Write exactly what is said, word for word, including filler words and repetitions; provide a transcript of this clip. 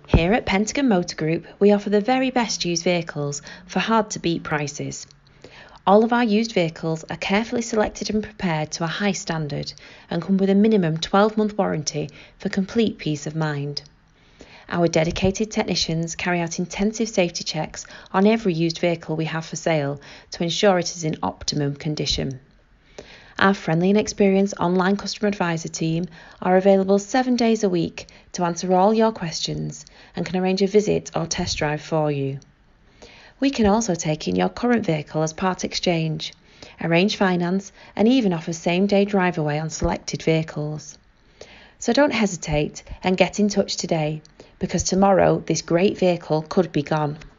Here at Pentagon Motor Group, we offer the very best used vehicles for hard-to-beat prices. All of our used vehicles are carefully selected and prepared to a high standard and come with a minimum twelve-month warranty for complete peace of mind. Our dedicated technicians carry out intensive safety checks on every used vehicle we have for sale to ensure it is in optimum condition. Our friendly and experienced online customer advisor team are available seven days a week to answer all your questions and can arrange a visit or test drive for you. We can also take in your current vehicle as part exchange, arrange finance and even offer same-day drive away on selected vehicles. So don't hesitate and get in touch today, because tomorrow this great vehicle could be gone.